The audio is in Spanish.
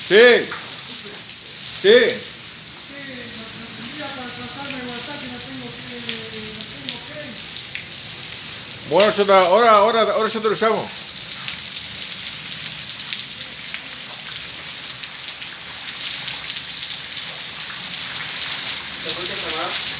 Sí. Sí. Bueno, ahora yo te lo llamo. ¿Te puedes llamar?